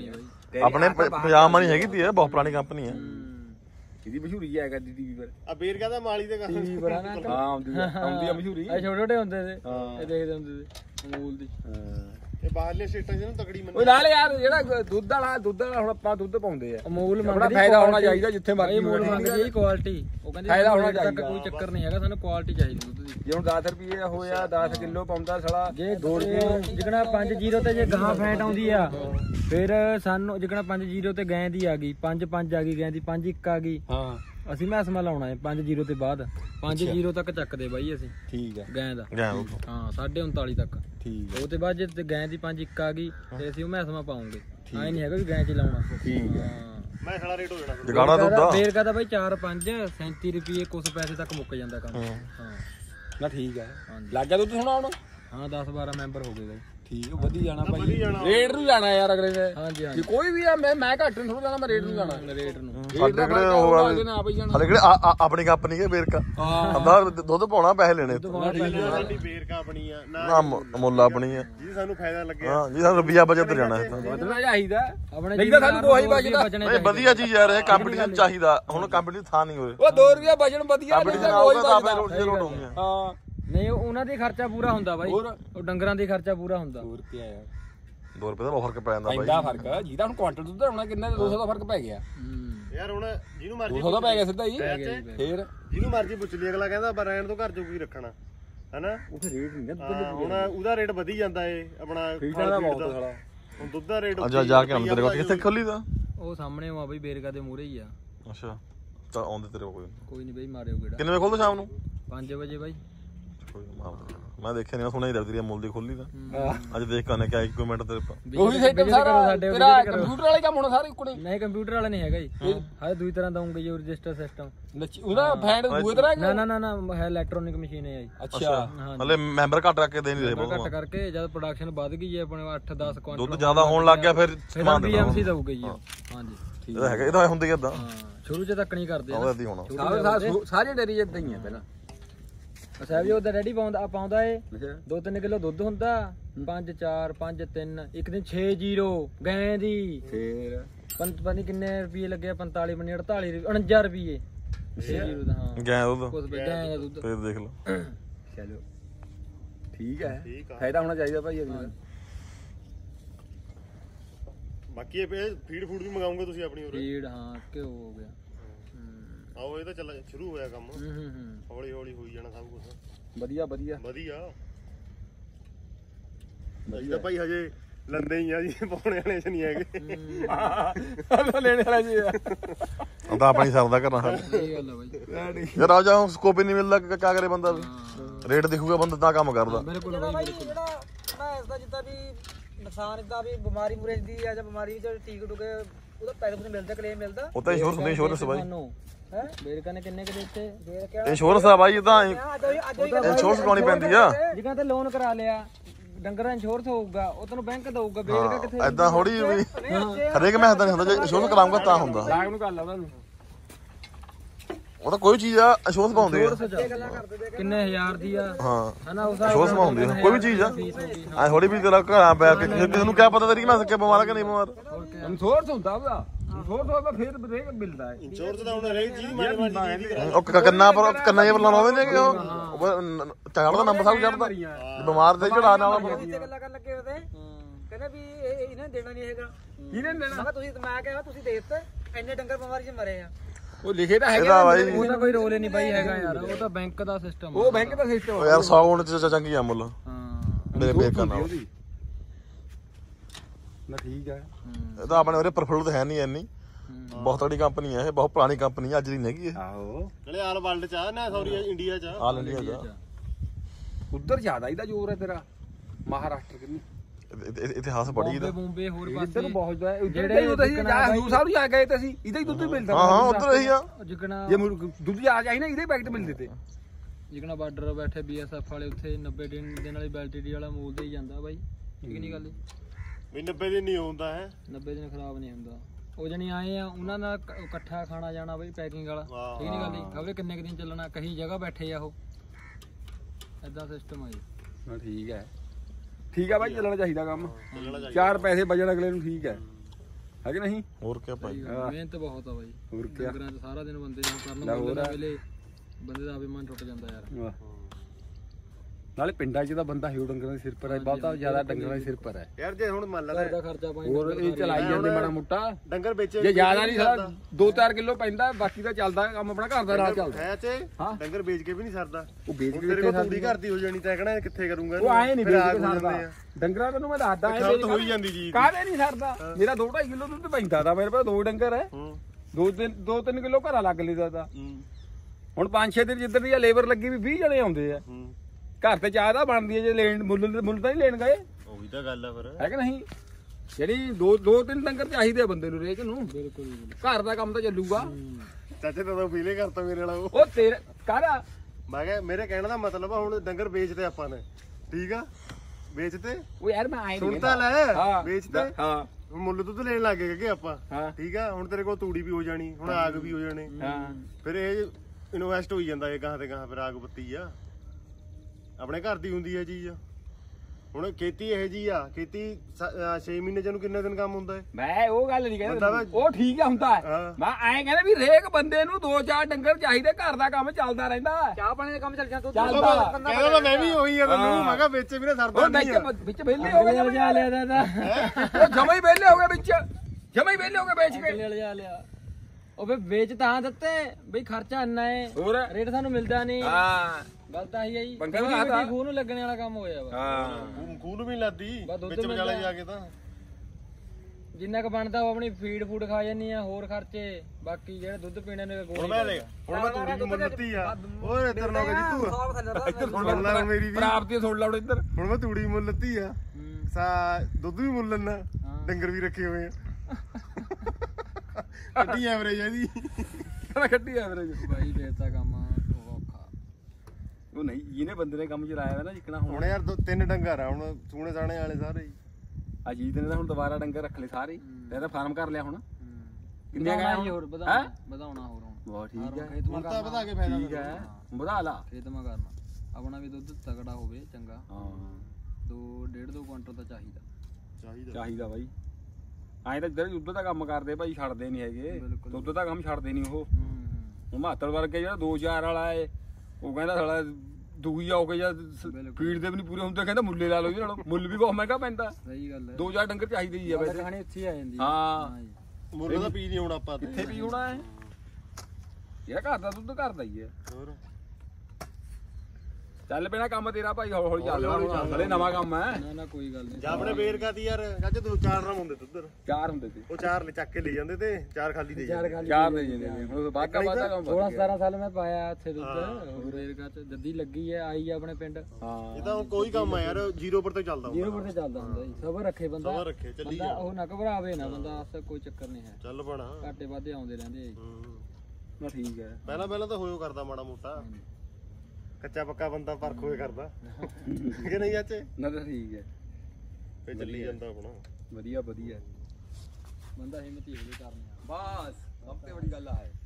S4: ਆ ਆਪਣੇ ਪ- ਪੰਜਾਬ ਮਾਨੀ ਹੈਗੀ ਤੀ ਇਹ ਬਹੁਤ ਪੁਰਾਣੀ ਕੰਪਨੀ ਆ
S2: ਇਹਦੀ ਮਸ਼ਹੂਰੀ ਹੈਗਾ ਦੀਦੀ ਵੀ ਪਰ
S1: ਆ ਬੇਰਕਾ ਦਾ ਮਾਲੀ ਦੇ ਕੰਮ
S3: ਟੀਵੀ ਪਰ ਆ ਨਾ
S2: ਹਾਂ ਆਉਂਦੀ ਆ ਆਉਂਦੀ ਆ ਮਸ਼ਹੂਰੀ
S3: ਇਹ ਛੋਟੇ ਛੋਟੇ ਹੁੰਦੇ ਤੇ ਇਹ ਦੇਖਦੇ ਹੁੰਦੇ ਤੇ ਅਮੂਲ ਦੀ
S1: ਇਹ ਬਾਹਰਲੇ ਸਟੇਟਾਂ 'ਚ ਇਹਨੂੰ ਤਕੜੀ
S2: ਉਹ
S1: ਮੰਨੀ
S2: ਨਾਲ ਯਾਰ ਜਿਹੜਾ ਦੁੱਧ ਵਾਲਾ ਦੁੱਧ ਵਾਲਾ ਹੁਣ ਆਪਾਂ ਦੁੱਧ ਪਾਉਂਦੇ ਆ
S3: ਅਮੂਲ
S2: ਆਪਣਾ
S3: ਮੰਗਦੀ
S2: ਫਾਇਦਾ ਹੋਣਾ ਚਾਹੀਦਾ ਜਿੱਥੇ ਮਰਜ਼ੀ
S3: ਇਹ ਅਮੂਲ ਮੰਗਦੀ ਹੈ ਕੁਆਲਿਟੀ ਉਹ ਕਹਿੰਦੀ
S2: ਫਾਇਦਾ ਹੋਣਾ
S3: ਸਾਡੇ ਤੱਕ
S2: ਚਾਹੀਦਾ।
S3: ਕੋਈ ਚੱਕਰ ਨਹੀਂ ਹੈਗਾ ਸਾਨੂੰ ਕੁਆਲਿਟੀ ਚਾਹੀਦੀ ਦੁੱਧ ਦੀ
S2: ਜੇ ਹੁਣ ਦਸ ਰੁਪਏ ਹੋਇਆ ਦਸ ਕਿਲੋ ਪਾਉਂਦਾ ਸਾਲਾ
S3: ਜੇ ਜਿਕਣਾ ਪੰਜ ਜ਼ੀਰੋ ਤੇ ਜੇ ਗਾਂ ਫੈਟ ਆਉਂਦੀ ਆ ਫਿਰ ਸਾਨੂੰ ਜਿਕਣਾ ਪੰਜ ਜ਼ੀਰੋ ਤੇ ਗਾਂ ਦੀ ਆ ਗਈ ਪੰਜ ਪੰਜ ਆ ਗਈ ਗਾਂ ਦੀ ਪੰਜ ਇੱਕ ਆ ਗਈ
S2: ਹਾਂ
S3: ਅਸੀਂ ਮੈਸਮਾ ਲਾਉਣਾ ਹੈ ਪੰਜ ਜ਼ੀਰੋ ਤੇ ਬਾਅਦ ਪੰਜ ਜ਼ੀਰੋ ਤੱਕ ਚੱਕਦੇ ਬਾਈ ਅਸੀਂ
S2: ਠੀਕ ਹੈ
S3: ਗਾਂ ਦਾ
S4: ਗਿਆ
S3: ਹਾਂ ਸਾਢੇ ਉਨਤਾਲੀ ਤੱਕ
S2: ਠੀਕ
S3: ਉਹ ਤੇ ਬਾਅਦ ਜੇ ਤੇ ਗਾਂ ਦੀ ਪੰਜ ਇੱਕ ਆ ਗਈ ਤੇ ਅਸੀਂ ਉਹ ਮੈਸਮਾ ਪਾਉਂਗੇ ਐ ਨਹੀਂ ਹੈਗਾ ਵੀ ਗਾਂ ਚ ਲਾਉਣਾ
S2: ਠੀਕ ਹੈ
S3: ਹਾਂ
S1: ਮੈਂ ਖੜਾ ਰੇਟ ਹੋ ਜਾਣਾ ਫਿਰ।
S4: ਜਗਾੜਾ ਦੁੱਧ ਆ
S3: ਬੇਰਕਾ ਦਾ ਬਾਈ ਚਾਰ ਪੰਜ ਸੈਂਤੀ ਰੁਪਏ ਕੁਛ ਪੈਸੇ ਤੱਕ ਮੁੱਕ ਜਾਂਦਾ ਕੰਮ ਹਾਂ
S2: ਨਾ ਠੀਕ ਹੈ ਲੱਗ ਗਿਆ ਦੁੱਧ ਸੁਣਾ ਹੁਣ
S3: ਹਾਂ ਦਸ ਬਾਰਾਂ ਮੈਂਬਰ ਹੋ ਗਏ ਬਾਈ
S2: ਠੀਕ ਵਧੀ ਜਾਣਾ
S1: ਵਧੀ
S2: ਭਾਈ
S1: ਜਾਣਾ।
S2: ਰੇਟ ਨੂੰ ਜਾਣਾ ਯਾਰ ਅਗਲੇ ਨੇ
S3: ਹਾਂਜੀ
S2: ਜੇ
S3: ਹਾਂਜੀ
S2: ਕੋਈ ਵੀ ਆ ਮੈਂ ਮੈਂ ਘੱਟ ਨੂੰ ਥੋੜਾ ਜਾਣਾ ਮੈਂ ਰੇਟ ਨੂੰ ਜਾਣਾ
S3: ਰੇਟ ਨੂੰ
S4: ਸਾਡੇ ਕਿਹੜੇ ਉਹ ਆ
S2: ਅਗਲੇ ਨਾ ਪਈ ਜਾਣਾ
S4: ਹਲੇ ਕਿਹੜੇ ਆ- ਆ- ਆਪਣੀ ਕੰਪਨੀ ਕੇ ਬੇਰਕਾ ਅੰਦਾ ਦੁੱਧ ਪਾਉਣਾ ਪੈਸੇ ਲੈਣੇ ਇੱਥੋਂ।
S1: ਨਾ ਸਾਡੀ ਬੇਰਕਾ ਆਪਣੀ ਆ ਨਾ
S4: ਨਾ ਅਮ- ਅਮੁੱਲ ਆਪਣੀ ਆ
S1: ਜਿਹਦੇ ਸਾਨੂੰ ਫਾਇਦਾ ਲੱਗਿਆ
S4: ਹਾਂ ਜੀ ਸਾਨੂੰ ਰੁਪਿਆ ਬਚਤ ਜਾਣਾ ਹੈ ਤਾਂ
S2: ਵਧਣਾ ਚਾਹੀਦਾ
S3: ਆਪਣੇ
S2: ਨਹੀਂ ਤਾਂ ਸਾਨੂੰ ਕੋਈ ਬਚਦਾ
S4: ਨਹੀਂ ਵਧੀਆ ਚੀਜ਼ ਯਾਰ ਇਹ ਕੰਪੀਟੀਸ਼ਨ ਚਾਹੀਦਾ ਹੁਣ ਕੰਪੀਟੀਸ਼ਨ ਥਾਂ ਨਹੀਂ ਹੋਏ
S2: ਉਹ ਦੋ ਰੁਪਏ ਬਚਣ ਵਧੀਆ ਨਹੀਂ
S4: ਕੰਪੀਟੀਸ਼ਨ
S2: ਤਾਂ ਕੋਈ
S4: ਆਊਗਾ ਤਾਂ ਆਪੇ
S2: ਬਚਦਾ
S4: ਰੋਟੀ ਦੀ ਲੋੜ ਹੋਣੀ ਆ
S2: ਹਾਂ
S3: ਨਹੀਂ ਉਹਨਾਂ ਦੇ ਖਰਚਾ ਪੂਰਾ ਹੁੰਦਾ ਬਾਈ
S2: ਹੋਰ?
S3: ਉਹ ਡੰਗਰਾਂ ਦੇ ਖਰਚਾ ਪੂਰਾ ਹੁੰਦਾ
S2: ਦੋ ਰੁਪਏ ਯਾਰ
S4: ਦੋ ਰੁਪਏ ਦਾ ਬਹੁਤ ਫਰਕ ਪੈ ਜਾਂਦਾ ਬਾਈ
S2: ਪੈਂਦਾ ਫਰਕ ਜਿਹਦਾ ਹੁਣ ਕੁਆਂਟਲ ਦੁੱਧ ਹੋਣਾ ਕਿੰਨਾ ਦੋ ਸੌ ਦਾ ਫਰਕ ਪੈ ਗਿਆ
S1: ਯਾਰ ਹੁਣ ਜਿਹਨੂੰ
S2: ਦੋ
S1: ਮਰਜ਼ੀ
S2: ਸੌ ਦਾ ਪੈ ਗਿਆ ਸਿੱਧਾ ਹੀ
S1: ਤੇ
S2: ਫੇਰ
S1: ਜਿਹਨੂੰ ਮਰਜ਼ੀ ਪੁੱਛ ਲਈ ਅਗਲਾ ਕਹਿੰਦਾ ਪਰ ਰਹਿਣ ਤੋਂ ਘਰ ਚੋਂ ਕੀ ਰੱਖਣਾ ਹੈਨਾ
S2: ਉਹ ਰੇਟ ਨਹੀਂ
S1: ਹਾਂ, ਹੁਣ ਉਹਦਾ ਰੇਟ ਵਧੀ ਜਾਂਦਾ ਏ ਆਪਣਾ
S2: ਫੀਟਾਂ ਦਾ ਬਹੁਤ ਸਾਲਾ
S1: ਹੁਣ ਦੁੱਧ ਦਾ ਰੇਟ
S4: ਅੱਛਾ ਜਾ ਕੇ ਆਉਂਦੇ ਤੇਰੇ ਕੋਲ ਕਿੱਥੇ ਖੋਲੀ ਦਾ
S3: ਉਹ ਸਾਹਮਣੇ ਆ ਬਾਈ ਬੇਰਕਾ ਦੇ ਮੂਹਰੇ ਹੀ ਆ
S4: ਅੱਛਾ ਤਾਂ ਆਉਂਦੇ ਤੇਰੇ ਕੋਲ
S3: ਕੋਈ ਨਹੀਂ ਬਾਈ ਮਾਰਿਓ ਗੇੜਾ
S4: ਕਿੰਨੇ ਵਜੇ ਖੋਲਦੇ ਸ਼ਾਮ ਨੂੰ
S3: ਪੰਜ ਵਜੇ ਬਾਈ
S4: ਕੋਈ ਨਾ ਮਾਰ ਦੇ। ਮੈਂ ਦੇਖਿਆ ਨਹੀਂ ਸੁਣਿਆ ਹੀ ਲੱਗਦੀ ਅਮੁੱਲ ਦੀ ਖੋਲੀ ਦਾ ਅੱਜ ਦੇਖ ਕਾਨੇ ਕਿਆ ਇਕਵਿਪਮੈਂਟ ਤੇਰੇ ਪਾ
S2: ਉਹੀ ਸੈਟਅਪ ਸਾਰਾ ਤੇਰਾ ਕੰਪਿਊਟਰ ਵਾਲੇ ਕੰਮ ਹੋਣਾ ਸਾਰੇ ਇੱਕੋ
S3: ਨਹੀਂ ਕੰਪਿਊਟਰ ਵਾਲਾ ਨਹੀਂ ਹੈਗਾ ਜੀ ਹਾਂ ਦੂਜੀ ਤਰ੍ਹਾਂ ਦਊਂਗੇ ਜੀ ਰਜਿਸਟਰ ਸਿਸਟਮ
S2: ਹੀ ਉਹਦਾ ਫੈਂਡ ਦੂਏ ਤਰ੍ਹਾਂ
S3: ਨਾ ਨਾ ਨਾ ਨਾ ਹੈ ਇਲੈਕਟ੍ਰੋਨਿਕ ਮਸ਼ੀਨ ਹੈ ਜੀ
S2: ਅੱਛਾ
S4: ਹਲੇ ਮੈਂਬਰ ਘੱਟ ਰੱਖ ਕੇ ਦੇ ਨਹੀਂ ਰਹੇ
S3: ਘੱਟ
S4: ਬਹੁਤ
S3: ਕਰਕੇ ਜਦ ਪ੍ਰੋਡਕਸ਼ਨ ਵੱਧ ਗਈ ਹੈ ਆਪਣੇ ਅੱਠ ਦਸ ਕੁਆਂਟਲ
S4: ਦੁੱਧ ਜ਼ਿਆਦਾ ਹੋਣ ਲੱਗ ਗਿਆ ਫਿਰ
S3: ਫਿਰ
S4: ਸਮਾਨ ਦੇਣਾ
S3: ਬੀਐਮਸੀ ਦਊਗੇ ਜੀ ਉਹ। ਹਾਂਜੀ
S4: ਇਹ ਤਾਂ ਹੈਗਾ ਇਹ ਤਾਂ ਹੁੰਦਾ ਹੀ ਏਦਾਂ
S3: ਹਾਂ ਸ਼ੁਰੂ ਚ ਤੱਕ ਨਹੀਂ ਕਰਦੇ
S4: ਉਹਦਾ ਏਦਾਂ ਹੀ ਹੋਣਾ
S2: ਸਾਰੇ ਸਾਰੇ ਡੇਰੀ ਇਦਾਂ ਹੀ ਆ ਪਹਿਲਾਂ
S3: ਸਾਹਿਬ ਜੀ ਉਹਦਾ ਰੈਡੀ ਪਾਉਂਦਾ ਪਾਉਂਦਾ ਏ ਦੋ ਤਿੰਨ ਕਿਲੋ ਦੁੱਧ ਹੁੰਦਾ ਪੰਜ ਚਾਰ ਪੰਜ ਤਿੰਨ ਇੱਕ ਦਿਨ ਛੇ ਜ਼ੀਰੋ ਗਾਂ ਦੀ
S2: ਫੇਰ
S3: ਪਤਾ ਨਹੀਂ ਕਿੰਨੇ ਰੁਪਏ ਲੱਗੇ ਪੰਤਾਲੀ ਬਣੀ ਅੜਤਾਲੀ ਉਣੰਜਾ ਰੁਪਏ ਛੇ ਜ਼ੀਰੋ ਦਾ ਹਾਂ
S4: ਗੈਂ ਉਹਦਾ
S3: ਕੁਛ ਗਾਂ ਦਾ ਦੁੱਧ
S4: ਫੇਰ ਦੇਖ ਲਓ
S2: ਚਲੋ ਠੀਕ ਹੈ
S1: ਠੀਕ ਆ।
S2: ਫਾਇਦਾ ਹੋਣਾ ਚਾਹੀਦਾ ਭਾਈ ਅਗਲੇ ਦਾ
S1: ਬਾਕੀ ਇਹ ਫੀਡ ਫੂਡ ਵੀ ਮੰਗਾਉਂਗੇ ਤੁਸੀਂ ਆਪਣੀ ਉਰੇ
S3: ਫੀਡ ਹਾਂ ਘਿਓ ਹੋ ਗਿਆ
S1: ਆਓ ਇਹ ਤਾਂ ਚੱਲ ਸ਼ੁਰੂ ਹੋਇਆ ਕੰਮ
S3: ਹੂੰ ਹੂੰ ਹੂੰ
S1: ਹੌਲੀ ਹੌਲੀ ਹੋਈ ਜਾਣਾ ਸਭ ਕੁਝ
S2: ਵਧੀਆ ਵਧੀਆ
S1: ਵਧੀਆ ਅਸੀਂ ਤਾਂ ਭਾਈ ਹਜੇ ਲੰਦੇ ਹੀ ਆ ਜੀ ਪਾਉਣੇ ਵਾਲੇ ਚ ਨਹੀਂ ਹੈਗੇ
S2: ਲੈਣੇ ਵਾਲਾ ਜੀ
S4: ਉਹ ਤਾਂ ਆਪਣੀ ਸਰਦਾ ਕਰਨਾ ਹੈ
S3: ਇਹ ਗੱਲ ਆ ਬਾਈ
S4: ਯਾਰ ਆ ਜਾ ਸਕੋਪ ਹੀ ਨਹੀਂ ਮਿਲਦਾ ਕਿਆ ਕਰੇ ਬੰਦਾ ਵੀ ਰੇਟ ਦਿਖੂਗਾ ਬੰਦਾ ਤਾਂ ਕੰਮ ਕਰਦਾ
S3: ਬਿਲਕੁਲ ਬਾਈ ਬਿਲਕੁਲ ਨਾ ਇਸ ਦਾ ਜਿੱਦਾਂ ਵੀ ਨੁਕਸਾਨ ਇਦਾਂ ਵੀ ਬਿਮਾਰੀ ਮੁਰੇ ਦੀ ਆ ਜਾਂ ਬਿਮਾਰੀ ਵਿੱਚ ਟੀਕੇ ਟੁਕੇ ਉਹਦਾ ਪੈਸੇ ਪੂਸੇ ਮਿਲਦਾ ਕਲੇਮ ਮਿਲਦਾ
S4: ਉਹ ਤਾਂ ਇੰਸ਼ੋਰੈਂਸ ਹੁੰਦਾ ਇੰਸ਼ੋਰੈਂਸ ਬਾਈ
S3: ਹੈ ਬੇਰਕਾ ਨੇ ਕਿੰਨੇ ਕਿ ਦਿੱਤੇ ਫੇਰ ਕਿਹਾ
S4: ਇੰਸ਼ੋਰੈਂਸ ਆ ਬਾਈ ਇਹ ਤਾਂ
S3: ਅੱਜ ਹੋਈ ਅੱਜ ਹੋਈ
S4: ਇੰਸ਼ੋਰੈਂਸ ਕਰਾਉਣੀ ਪੈਂਦੀ ਆ
S3: ਜਿਹਾਂ ਤੇ ਲੋਨ ਕਰਾ ਲਿਆ ਡੰਗਰ ਦਾ ਇੰਸ਼ੋਰੈਂਸ ਹੋਊਗਾ ਉਹ ਤੈਨੂੰ ਬੈਂਕ ਦਊਗਾ ਬੇਰਕਾ ਕਿੱਥੇ
S4: ਐਦਾਂ ਥੋੜੀ ਵੀ ਹਰੇਕ ਮੈਂ ਇਦਾਂ ਨਹੀਂ ਹੁੰਦਾ ਜੇ ਇੰਸ਼ੋਰੈਂਸ ਕਰਾਉਂਗਾ ਤਾਂ ਹੁੰਦਾ
S2: ਲਾਗ ਨੂੰ ਕਰ ਲਾ ਉਹਨਾਂ ਨੂੰ
S4: ਉਹ ਤਾਂ ਕੋਈ ਚੀਜ਼ ਆ ਇੰਸ਼ੋਰੈਂਸ ਪਾਉਂਦੇ ਆ
S3: ਕਿੰਨੇ ਹਜ਼ਾਰ ਦੀ ਆ
S4: ਹਾਂ
S3: ਹਨਾ ਉਸ
S4: ਇੰਸ਼ੋਰੈਂਸ ਪਾਉਂਦੇ ਆ ਕੋਈ ਵੀ ਚੀਜ਼ ਆ ਐ ਥੋੜੀ ਵੀ ਤੇਰਾ ਘਰਾਂ ਪਿਆ ਕੇ ਕਿਸੇ ਨੂੰ ਕਿਆ ਪਤਾ ਤੇਰੀ ਮੈਂ ਸੱਕੇ ਬਿਮਾਰ ਕਿ ਨਹੀਂ ਬਿਮਾਰ
S2: ਇੰਸ਼ੋਰੈਂਸ ਹੁੰਦਾ ਉਹਦਾ ਇੰਸ਼ੋਰੈਂਸ ਹੋਵੇ ਫਿਰ ਬਰੇਕ ਮਿਲਦਾ ਹੈ
S1: ਇੰਸ਼ੋਰੈਂਸ ਤਾਂ ਹੁਣ ਹਰੇਕ ਚੀਜ਼ ਮਾਰੀ ਮਾਰੀ ਚੀਜ਼ ਦੀ
S4: ਉਹ ਕ- ਕੰਨਾਂ ਪਰ ਕੰਨਾਂ ਜੇ ਪਰ ਲਾਉਂਦੇ ਨੇ ਕਿ ਉਹ ਚੜਦਾ ਨੰਬਰ ਸਭ ਚੜਦਾ ਬਿਮਾਰ ਦੇ ਚੜਾ ਨਾਲ
S3: ਇੱਥੇ ਗੱਲਾਂ ਕਰਨ ਲੱਗੇ ਉਹਦੇ ਕਹਿੰਦੇ ਵੀ ਇਹ ਇਹਨਾਂ ਨੇ ਦੇਣਾ ਨਹੀਂ ਹੈਗਾ
S2: ਕਿਹਨੇ
S3: ਮੈਂ ਕਿਹਾ ਤੁਸੀਂ ਮੈਂ ਕਿਹਾ ਤੁਸੀਂ ਦੇ ਦਿੱਤੇ ਇੰਨੇ ਡੰਗਰ ਬਿਮਾਰੀ 'ਚ ਮਰੇ ਆ
S2: ਉਹ ਲਿਖੇ ਤਾਂ
S4: ਇਹਦਾ
S2: ਹੈਗਾ
S4: ਬਾਈ
S3: ਉਹਦਾ ਕੋਈ ਰੋਲ ਹੀ ਨਹੀਂ ਬਾਈ ਹੈਗਾ ਯਾਰ ਉਹ ਤਾਂ ਬੈਂਕ ਦਾ ਸਿਸਟਮ
S2: ਉਹ ਬੈਂਕ ਦਾ ਸਿਸਟਮ
S4: ਉਹ ਯਾਰ ਸੌ ਗੁਣ ਚ ਚੰਗੀ ਆ ਮੁੱਲ
S3: ਹਾਂ
S4: ਮੇਰੇ ਬੇਕਾਂ ਨਾਲ
S2: ਨਾ ਠੀਕ ਹੈ
S4: ਇਹ ਤਾਂ ਆਪਣੇ ਉਹਦੇ ਪ੍ਰੋਫਿਟ ਤਾਂ ਹੈ ਨਹੀਂ ਇੰਨੀ ਬਹੁਤ ਤੜੀ ਕੰਪਨੀ ਹੈ ਇਹ ਬਹੁਤ ਪੁਰਾਣੀ ਕੰਪਨੀ ਹੈ ਅੱਜ ਦੀ ਨਹੀਂ ਹੈਗੀ ਇਹ
S2: ਆਹੋ
S1: ਨਾਲੇ ਆਲ ਵਰਲਡ ਚ ਆ ਨਾ ਸੌਰੀ ਇੰਡੀਆ ਚ ਆ।
S4: ਆਲ ਇੰਡੀਆ ਦਾ
S2: ਉਧਰ ਜ਼ਿਆਦਾ ਇਹਦਾ ਜ਼ੋਰ ਹੈ ਤੇਰਾ ਮਹਾਰਾਸ਼ਟਰ ਕਿੰਨੀ
S4: ਇ- ਇ- ਇਤਿਹਾਸ ਬੜੀ ਇਹਦਾ
S3: ਬੰਬੇ ਹੋਰ
S2: ਇੱਧਰ
S3: ਪਾਸੇ
S2: ਬਹੁਤ ਜ਼ਿਆਦਾ ਜਿਹੜੇ ਉਦੋਂ ਅਸੀਂ ਜਾ ਹਜ਼ੂਰ ਸਾਹਿਬ ਨੂੰ ਜਾ ਗਏ ਤੇ ਅਸੀਂ ਇਹਦਾ ਹੀ ਦੁੱਧ ਮਿਲਦਾ
S4: ਹਾਂ ਹਾਂ ਉਧਰ ਰਹੀ ਆ
S3: ਜਿਕਣਾ
S2: ਜੇ ਮੁੜ- ਦੁੱਧ ਆ ਜਾਈ ਨਾ ਇਹਦੇ ਪੈਕਟ ਮਿਲਦੇ ਤੇ
S3: ਜਿਕਣਾ ਬਾਰਡਰ ਬੈਠੇ ਬੀਐਸਐਫ ਵਾਲੇ ਉੱਥੇ ਨੱਬੇ ਦਿਨ ਦਿਨ ਵਾਲੀ ਵੈਲਿਡਿਟੀ ਵਾਲਾ ਮੂਲ ਤੇ ਹੀ ਜਾਂਦਾ ਬਾਈ ਠੀਕ ਨਹੀਂ ਗੱਲ
S1: ਵੀ ਨੱਬੇ ਦਿਨ ਨਹੀਂ ਹੁੰਦਾ ਹੈ
S3: ਨੱਬੇ ਦਿਨ ਖਰਾਬ ਨਹੀਂ ਹੁੰਦਾ ਉਹ ਜਣੀ ਆਏ ਆ ਉਹਨਾਂ ਨਾਲ ਕ- ਇਕੱਠਾ ਖਾਣਾ ਜਾਣਾ ਬਈ ਪੈਕਿੰਗ ਵਾਲਾ ਠੀਕ ਨਹੀਂ ਗੱਲ ਖਬਰੇ ਕਿੰਨੇ ਕੁ ਦਿਨ ਚੱਲਣਾ ਕਹੀ ਜਗ੍ਹਾ ਬੈਠੇ ਆ ਉਹ ਐਦਾਂ ਸਿਸਟਮ ਆ ਜੀ
S2: ਹਾਂ ਠੀਕ ਹੈ ਠੀਕ ਹੈ ਬਾਈ ਚੱਲਣਾ ਚਾਹੀਦਾ ਕੰਮ
S1: ਚੱਲਣਾ ਚਾਹੀਦਾ
S2: ਚਾਰ ਪੈਸੇ ਬਜਣ ਅਗਲੇ ਨੂੰ ਠੀਕ ਹੈ ਹੈ ਕਿ ਨਹੀਂ
S4: ਹੋਰ ਕਿਆ ਭਾਈ
S3: ਮਿਹਨਤ ਬਹੁਤ ਆ ਬਾਈ
S2: ਹੋਰ ਕੀ
S3: ਡੰਗਰਾਂ 'ਚ ਸਾਰਾ ਦਿਨ ਬੰਦੇ ਨੂੰ ਕਰਨ ਬੰਦੇ ਦਾ ਵੇਲੇ ਬੰਦੇ ਦਾ ਅਭਿਮਾਨ ਟੁੱਟ ਜਾਂਦਾ ਯਾਰ
S2: ਵਾਹ ਨਾਲੇ ਪਿੰਡਾਂ 'ਚ ਤਾਂ ਬੰਦਾ ਹਿਉ ਡੰਗਰਾਂ ਦੇ ਸਿਰ ਪਰ ਹੈ ਬਹੁਤਾ ਜ਼ਿਆਦਾ ਡੰਗਰਾਂ ਦੇ ਸਿਰ ਪਰ ਹੈ
S1: ਯਾਰ ਜੇ ਹੁਣ ਮੰਨ ਲਾ
S3: ਘਰ ਦਾ ਖਰਚਾ ਪਾਣੀ
S2: ਹੋਰ ਇਹ ਚਲਾਈ ਜਾਂਦੇ ਮਾੜਾ ਮੋਟਾ
S1: ਡੰਗਰ ਵੇਚੇ
S2: ਜੇ ਜ਼ਿਆਦਾ ਨਹੀਂ ਸਾਰਾ ਦੋ ਚਾਰ ਕਿਲੋ ਪੈਂਦਾ ਬਾਕੀ ਤਾਂ ਚੱਲਦਾ ਕੰਮ ਆਪਣਾ ਘਰ ਦਾ ਰਾਹ ਚੱਲਦਾ
S1: ਹੈ ਤੇ
S2: ਹਾਂ।
S1: ਡੰਗਰ ਵੇਚ ਕੇ ਵੀ ਨਹੀਂ ਸਰਦਾ
S2: ਉਹ ਵੇਚ
S1: ਹੁਣ
S2: ਕੇ
S1: ਤੇਰੇ
S2: ਕਿੱਥੇ
S1: ਕੋਲ ਤੂੜੀ ਘਰ ਦੀ ਹੋ ਜਾਣੀ ਤਾਂ ਕਹਿਣਾ ਕਿੱਥੇ ਕਰੂੰਗਾ
S2: ਉਹ ਆਏ ਨਹੀਂ
S1: ਫਿਰ
S2: ਵੇਚ
S1: ਆਗ
S2: ਕੇ
S1: ਹੋ
S2: ਸਰਦਾ
S1: ਜਾਂਦੇ ਆ।
S2: ਡੰਗਰਾਂ ਤੈਨੂੰ ਮੈਂ ਦੱਸਦਾ ਐ
S1: ਖਪਤ ਹੋ ਹੀ ਜਾਂਦੀ ਜੀ
S2: ਕਾਹਦੇ ਨਹੀਂ ਸਰਦਾ ਮੇਰਾ ਦੋ ਢਾਈ ਕਿਲੋ ਦੁੱਧ ਪੈਂਦਾ ਤਾਂ ਮੇਰੇ ਕੋਲ ਦੋ ਡੰਗਰ ਹੈ
S1: ਹੂੰ
S2: ਦੋ ਤਿੰਨ ਦੋ ਤਿੰਨ ਕਿਲੋ ਘਰਾਂ ਲੱਗ ਲੈਦਾ ਤਾਂ
S1: ਹੂੰ
S2: ਹੁਣ ਪੰਜ ਛੇ ਦਿਨ ਜਿੱਦਣ ਦੀ ਲੇਬਰ ਲੱਗੀ ਵੀ ਵੀਹ ਜਣੇ ਆਉਂਦੇ ਆ
S1: ਹੂੰ
S2: ਘਰ ਤੇ ਚਾਹ ਦਾ ਬਣਦੀ ਹੈ ਜੇ ਲੈਣ ਮੁੱਲ ਮੁੱਲ ਤਾਂ ਨਹੀਂ ਲੈਣ ਗਏ
S1: ਉਹੀ ਤਾਂ ਗੱਲ ਆ ਫਿਰ
S2: ਹੈ ਕਿ ਨਹੀਂ ਜਿਹੜੀ ਦੋ ਦੋ ਤਿੰਨ ਡੰਗਰ ਚਾਹੀਦੇ ਆ ਬੰਦੇ ਨੂੰ ਰੇਕ ਨੂੰ
S3: ਬਿਲਕੁਲ
S2: ਘਰ ਦਾ ਕੰਮ ਤਾਂ ਚੱਲੂਗਾ
S1: ਚਾਚੇ ਤਾਂ ਫੀਲੇ ਕਰਤਾ ਮੇਰੇ ਵਾਲਾ ਉਹ
S2: ਉਹ ਤੇਰੇ ਕਾਹਦਾ
S1: ਮੈਂ ਕਿਹਾ ਮੇਰੇ ਕਹਿਣ ਦਾ ਮਤਲਬ ਆ ਹੁਣ ਡੰਗਰ ਵੇਚਦੇ ਆਪਾਂ ਨੇ ਠੀਕ ਆ ਵੇਚਦੇ
S2: ਉਹ ਯਾਰ ਮੈਂ ਆਏ
S1: ਸੁਣ ਤਾਂ ਲੈ
S2: ਹਾਂ
S1: ਵੇਚਦੇ
S2: ਹਾਂ
S1: ਹੁਣ ਮੁੱਲ ਦੁੱਧ ਲੈਣ ਲੱਗ ਗਏ ਕਿ ਆਪਾਂ
S2: ਹਾਂ
S1: ਠੀਕ ਆ ਹੁਣ ਤੇਰੇ ਕੋਲ ਤੂੜੀ ਵੀ ਹੋ ਜਾਣੀ ਹੁਣ ਆਗ ਵੀ ਹੋ ਜਾਣੇ
S2: ਹਾਂ
S1: ਫਿਰ ਇਹ ਇਨਵੈਸਟ ਹੋਈ ਜਾਂਦਾ ਇਹ ਗਾਂ ਤੇ ਗਾਂ ਫਿਰ ਆਗ ਬੱਤੀ ਆ ਆਪਣੇ ਘਰ ਦੀ ਹੁੰਦੀ ਹੈ ਚੀਜ਼ ਹੁਣ ਖੇਤੀ ਇਹ ਜੀ ਆ ਖੇਤੀ ਛੇ ਮਹੀਨੇ ਚ ਨੂੰ ਕਿੰਨੇ ਦਿਨ ਕੰਮ ਹੁੰਦਾ ਹੈ
S2: ਮੈਂ ਉਹ ਗੱਲ ਨਹੀਂ
S1: ਬੰਦਾ
S2: ਕਹਿੰਦਾ
S1: ਵਾ-
S2: ਉਹ ਠੀਕ ਆ ਹੁੰਦਾ ਹੈ।
S1: ਹਾਂ।
S2: ਮੈਂ ਐਂ ਕਹਿੰਦਾ ਵੀ ਰੇਕ ਬੰਦੇ ਨੂੰ ਦੋ ਚਾਰ ਡੰਗਰ ਚਾਹੀਦੇ ਘਰ ਦਾ ਕੰਮ ਚੱਲਦਾ ਰਹਿੰਦਾ ਹੈ।
S3: ਚਾਹ ਪਾਣੀ ਦਾ ਕੰਮ ਚੱਲ ਜਾਂਦਾ
S2: ਚੱਲਦਾ
S1: ਕਹਿੰਦਾ ਤਾਂ ਮੈਂ ਵੀ ਉਹੀ ਆ ਤੈਨੂੰ ਮੈਂ ਕਿਹਾ ਵੇਚੇ ਵੀ ਨਾ ਸਰਦਾ
S2: ਉਹ
S1: ਨਹੀਂ ਆ
S2: ਵਿੱਚ ਵਿੱਚ ਵਿਹਲੇ ਹੋ ਗਏ ਜਮਾਂ
S3: ਲਿਆ ਲਿਆ ਦਾਦਾ
S2: ਉਹ ਜਮਾ ਹੀ ਵਿਹਲੇ ਹੋ ਗਏ ਵਿੱਚ ਜਮਾ ਹੀ ਵਿਹਲੇ ਹੋ ਗਏ ਵੇਚ ਕੇ
S3: ਲਿਆ ਲਿਆ ਲਿਆ ਉਹ ਫੇ ਵੇਚ ਤਾਂ ਦਿੱਤੇ ਬਈ ਖਰਚਾ ਇੰਨਾ ਹੈ
S2: ਹੋਰ
S3: ਰੇਟ ਸਾਨੂੰ ਮਿਲਦਾ ਨਹੀਂ
S2: ਹਾਂ
S3: ਗੱਲ ਤਾਂ ਆਹੀ ਹੈ ਜੀ
S2: ਪੰਗਾ
S3: ਪੂਰੀ
S2: ਤਾਂ
S3: ਮਿੱਟੀ ਖੂਹ ਨੂੰ ਲੱਗਣੇ ਵਾਲਾ ਕੰਮ ਹੋਇਆ ਵਾ
S2: ਹਾਂ
S1: ਖੂਨ ਨੂੰ ਵੀ ਲੱਦੀ
S3: ਬਸ ਦੁੱਧ
S1: ਵਿੱਚ ਵਿਚਾਲੇ
S3: ਮਿਲਦਾ।
S1: ਜਾ ਕੇ ਤਾਂ
S3: ਜਿੰਨਾ ਕ ਬਣਦਾ ਉਹ ਆਪਣੀ ਫੀਡ ਫੂਡ ਖਾ ਜਾਂਦੀ ਆ ਹੋਰ ਖਰਚੇ ਬਾਕੀ ਜਿਹੜੇ ਦੁੱਧ ਪੀਣੇ ਨੇ
S1: ਹੁਣ
S3: ਗੋਲੀ
S1: ਮੈਂ ਦੇਖ ਹੁਣ ਮੈਂ ਤੂੜੀ ਨੂੰ ਮੁੱਲ ਦਿੱਤੀ ਆ ਓਏ ਇੱਧਰ ਨਾ ਜਿੱਤੂ
S2: ਇੱਧਰ
S1: ਸੁਣ ਲੈ ਮੇਰੀ ਵੀ
S2: ਪ੍ਰਾਪਤੀ ਸੁਣ ਲਾ ਹੁਣ ਇੱਧਰ
S1: ਹੁਣ ਮੈਂ ਤੂੜੀ ਮੁੱਲ ਲੱਤੀ ਆ ਸਾ ਦੁੱਧ ਵੀ ਮੁੱਲ ਲੈਣਾ ਡੰਗਰ ਵੀ ਰੱਖੇ ਹੋਏ ਆ ਕੱਢੀ ਐਵਰੇਜ ਇਹਦੀ
S2: ਕਹਿੰਦਾ ਕੱਢੀ ਐਵਰੇਜ
S3: ਬਾਈ ਦੇਤਾ ਕੰਮ ਉਹ ਔਖਾ
S2: ਉਹ ਨਹੀਂ ਜਿਹਨੇ ਬੰਦੇ ਨੇ ਕੰਮ ਚਲਾਇਆ ਹੋਇਆ ਨਾ ਜਿੱਕਣਾ ਹੁਣ
S1: ਹੁਣ ਯਾਰ ਦੋ ਤਿੰਨ ਡੰਗਰ ਆ ਹੁਣ ਸੂਣੇ ਸਾਣੇ ਵਾਲੇ ਸਾਰੇ ਹੀ
S2: ਅਜੀਤ ਨੇ ਤਾਂ ਹੁਣ ਦੁਬਾਰਾ ਡੰਗਰ ਰੱਖ ਲਏ ਸਾਰੇ ਤੇ ਇਹਦਾ ਫਾਰਮ ਕਰ ਲਿਆ ਹੁਣ ਕਿੰਨੇ
S3: ਵਧਾਉਣਾ
S2: ਗਏ
S3: ਜੀ ਹੋਰ ਵਧਾਉਣਾ ਵਧਾਉਣਾ ਹੋਰ ਹੁਣ
S2: ਬਹੁਤ ਠੀਕ ਹੈ
S3: ਖੇਤ ਮਾ
S1: ਹੁਣ ਤਾਂ ਵਧਾ ਕੇ ਫਾਇਦਾ
S2: ਠੀਕ ਹੈ ਵਧਾ ਲਾ
S3: ਖੇਤ ਮਾ ਕਰਨਾ ਆਪਣਾ ਵੀ ਦੁੱਧ ਤਗੜਾ ਹੋਵੇ ਚੰਗਾ
S2: ਹਾਂ
S3: ਦੋ ਡੇਢ ਦੋ ਕੁਆਂਟਲ ਤਾਂ ਚਾਹੀਦਾ
S1: ਚਾਹੀਦਾ
S2: ਚਾਹੀਦਾ ਬਾਈ ਐਂ ਤਾਂ ਜਿਹੜੇ ਦੁੱਧ ਦਾ ਕੰਮ ਕਰਦੇ ਭਾਈ ਛੱਡਦੇ ਨਹੀਂ ਹੈਗੇ
S3: ਬਿਲਕੁਲ।
S2: ਦੁੱਧ ਦਾ ਕੰਮ ਛੱਡਦੇ ਨਹੀਂ ਉਹ
S3: ਹੂੰ
S2: ਹੁਣ ਮਾਤੜ ਵਰਗੇ ਜਿਹੜਾ ਦੋ ਚਾਰ ਵਾਲਾ ਏ ਉਹ ਕਹਿੰਦਾ ਸਾਲਾ ਦੂਈ ਆ ਕੇ ਜਾਂ
S3: ਬਿਲਕੁਲ।
S2: ਫੀਡ ਦੇ ਵੀ ਨਹੀਂ ਪੂਰੇ ਹੁੰਦੇ ਕਹਿੰਦਾ ਮੁੱਲੇ ਲਾ ਲਓ ਜੀ ਨਾਲ ਮੁੱਲ ਵੀ ਬਹੁਤ ਮਹਿੰਗਾ ਪੈਂਦਾ
S3: ਸਹੀ ਗੱਲ ਹੈ
S2: ਦੋ ਚਾਰ ਡੰਗਰ ਚਾਹੀਦੇ ਹੀ ਆ
S3: ਗੱਲ
S2: ਵੈਸੇ
S3: ਕਹਾਣੀ ਇੱਥੇ ਹੀ ਆ ਜਾਂਦੀ ਹੈ।
S2: ਹਾਂ
S3: ਜੀ
S1: ਮੁੱਲ ਦਾ ਪੀ ਨਹੀਂ ਹੋਣਾ ਆਪਾਂ ਤੇ
S2: ਕਿੱਥੇ ਵੀ ਹੋਣਾ ਹੈ ਜਿਹੜਾ ਘਰ ਦਾ ਦੁੱਧ ਘਰ ਦਾ ਹੀ ਹੈ
S1: ਹੋਰ
S2: ਚੱਲ ਪੈਣਾ ਕੰਮ ਤੇਰਾ ਭਾਈ ਹੌਲੀ ਹੌਲੀ ਚੱਲ ਰਿਹਾ ਹਲੇ ਨਵਾਂ ਕੰਮ ਹੈ
S3: ਨਾ ਨਾ ਕੋਈ ਗੱਲ ਨਹੀਂ
S1: ਜਾਂ ਆਪਣੇ ਵੇਰਕਾ ਦੀ ਯਾਰ ਅੱਜ ਦੋ ਚਾਰ ਰਾਮ ਹੁੰਦੇ ਤੇ ਉਧਰ
S2: ਚਾਰ ਹੁੰਦੇ ਸੀ
S1: ਉਹ ਚਾਰ ਲੈ ਚੱਕ ਕੇ ਲੈ ਜਾਂਦੇ ਤੇ ਚਾਰ ਖਾਲੀ ਦੇ ਜਾਂਦੇ
S2: ਚਾਰ ਦੇ ਜਾਂਦੇ ਸੀ। ਹੁਣ ਬਾਕਾ ਬਾਕਾ ਕੰਮ
S3: ਸੋਲਾਂ ਸਤਾਰਾਂ ਸਾਲ ਮੈਂ ਪਾਇਆ ਇੱਥੇ ਦੁੱਧ ਬੇਰਕਾ ਚ ਜੱਦੀ ਲੱਗੀ ਹੈ ਆਈ ਆ ਆਪਣੇ ਪਿੰਡ
S2: ਹਾਂ
S1: ਇਹ ਤਾਂ ਹੁਣ ਕੋਈ ਕੰਮ ਆ ਯਾਰ ਜ਼ੀਰੋ ਪਰ ਤੇ ਚੱਲਦਾ ਹੁੰਦਾ
S3: ਜ਼ੀਰੋ ਪਰ ਤੇ ਚੱਲਦਾ ਹੁੰਦਾ ਜੀ ਸਬਰ ਰੱਖੇ ਬੰਦਾ
S1: ਸਬਰ ਰੱਖੇ ਚੱਲੀ
S3: ਬੰਦਾ ਉਹ ਨਾ ਘਬਰਾਵੇ ਨਾ ਬੰਦਾ ਅਸ ਕੋਈ ਚੱਕਰ ਨਹੀਂ ਹੈ
S1: ਚੱਲ ਬਣਾ
S3: ਘਾਟੇ ਵਾਧੇ ਆਉਂਦੇ ਰਹਿੰਦੇ ਆ ਜੀ।
S1: ਹੂੰ।
S2: ਨਾ ਠੀਕ ਹੈ
S1: ਪਹਿਲਾਂ ਪਹਿਲਾਂ ਤਾਂ ਹੋਇਓ ਕਰਦਾ ਮਾੜਾ ਮੋਟਾ ਕੱਚਾ ਪੱਕਾ ਬੰਦਾ ਪਰਖ ਹੋਏ ਕਰਦਾ ਕਿ ਨਹੀਂ ਚਾਚੇ
S2: ਨਾ ਤਾਂ ਠੀਕ ਹੈ
S1: ਫੇ ਚੱਲੀ ਜਾਂਦਾ ਆਪਣਾ
S2: ਵਧੀਆ ਵਧੀਆ
S3: ਬੰਦਾ ਹਿੰਮਤ ਹੀ ਹੋਵੇ ਕਰਨੇ
S2: ਬਸ ਸਭ ਤੋਂ ਵੱਡੀ ਗੱਲ ਆ ਹੈ